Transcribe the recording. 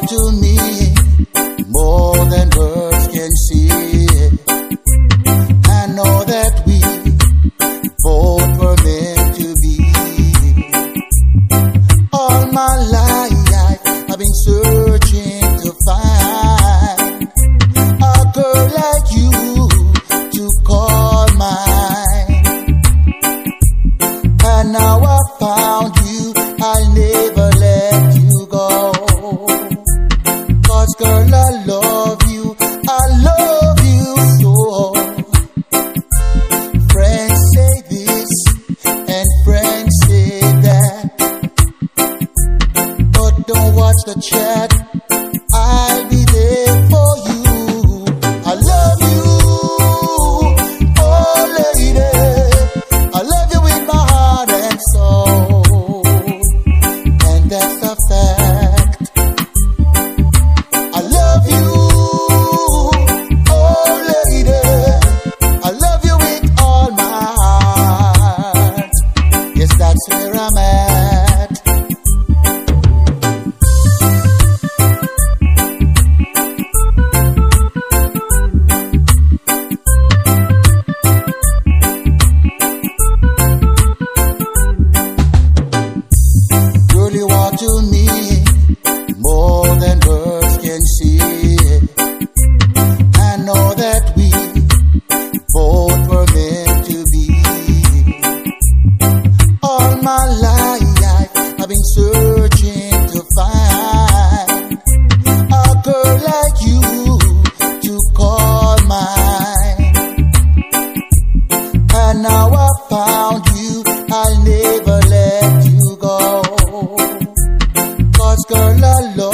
want to me more than words can say. I know that we both were meant to be. All my life I've been searching to find a girl like you to call mine. And now I found you, I'll never let you go. 'Cause girl, I love you so. Friends say this and friends say that, but don't watch the chat, I'll be there for you. I love you, oh lady, I love you with my heart and soul, and that's a fact. I love you, oh lady, I love you with all my heart. Yes, that's where I'm at. Girl, you are to me more than words can say. I know that we both were meant to be. All my life I've been searching to find a girl like you to call mine. And now I found you, I'll never let you go. 'Cause girl, I love